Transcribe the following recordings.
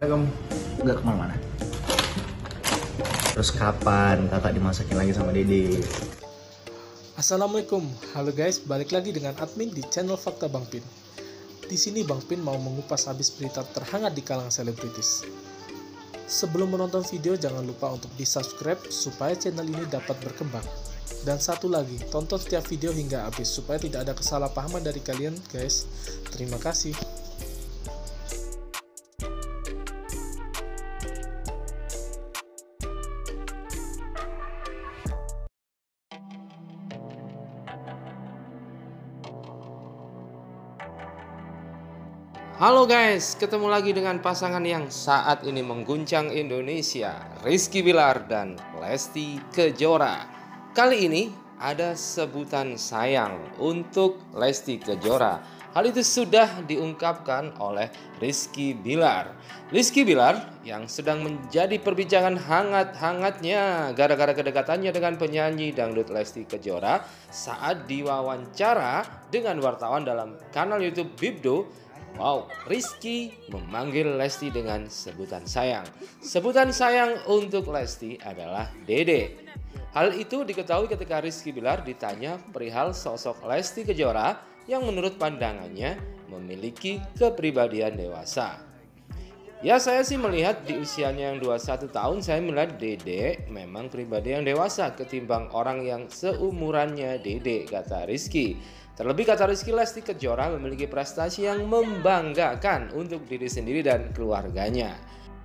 Kamu nggak kemana-mana. Terus kapan kakak dimasakin lagi sama Dede? Assalamualaikum, halo guys, balik lagi dengan admin di channel Fakta Bang Pin. Di sini Bang Pin mau mengupas habis berita terhangat di kalangan selebritis. Sebelum menonton video, jangan lupa untuk di-subscribe supaya channel ini dapat berkembang. Dan satu lagi, tonton setiap video hingga habis supaya tidak ada kesalahpahaman dari kalian guys. Terima kasih. Halo guys, ketemu lagi dengan pasangan yang saat ini mengguncang Indonesia, Rizky Bilar dan Lesti Kejora. Kali ini ada sebutan sayang untuk Lesti Kejora. Hal itu sudah diungkapkan oleh Rizky Bilar. Rizky Bilar yang sedang menjadi perbincangan hangat-hangatnya gara-gara kedekatannya dengan penyanyi dangdut Lesti Kejora saat diwawancara dengan wartawan dalam kanal YouTube Bibdo. Wow, Rizky memanggil Lesti dengan sebutan sayang. Sebutan sayang untuk Lesti adalah Dede. Hal itu diketahui ketika Rizky Bilar ditanya perihal sosok Lesti Kejora yang menurut pandangannya memiliki kepribadian dewasa. Ya, saya sih melihat di usianya yang 21 tahun, saya melihat Dede memang pribadi yang dewasa ketimbang orang yang seumurannya Dede, kata Rizky. Terlebih kata Rizky, Lesti Kejora memiliki prestasi yang membanggakan untuk diri sendiri dan keluarganya.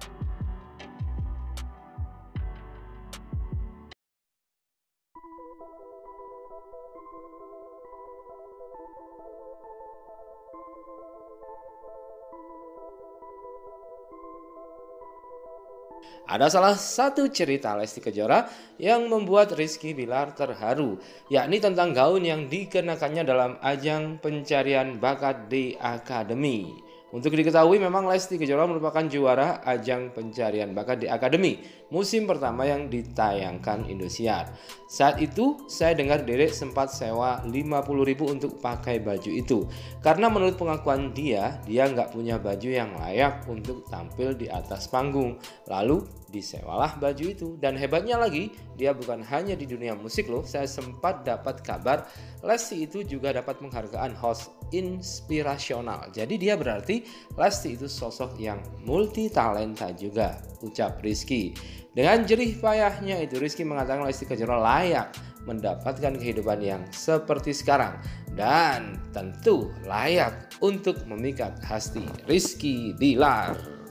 Ada salah satu cerita Lesti Kejora yang membuat Rizky Bilar terharu, yakni tentang gaun yang dikenakannya dalam ajang pencarian bakat di Akademi. Untuk diketahui memang Lesti Kejora merupakan juara ajang pencarian bakat di Akademi musim pertama yang ditayangkan Indosiar. Saat itu saya dengar Dede sempat sewa 50.000 untuk pakai baju itu. Karena menurut pengakuan dia nggak punya baju yang layak untuk tampil di atas panggung. Lalu disewalah baju itu, dan hebatnya lagi dia bukan hanya di dunia musik loh. Saya sempat dapat kabar Lesti itu juga dapat penghargaan host inspirasional. Jadi dia berarti Lesti itu sosok yang multi talenta juga, ucap Rizky. Dengan jerih payahnya itu Rizky mengatakan Lesti Kejora layak mendapatkan kehidupan yang seperti sekarang dan tentu layak untuk memikat hati Rizky Bilar.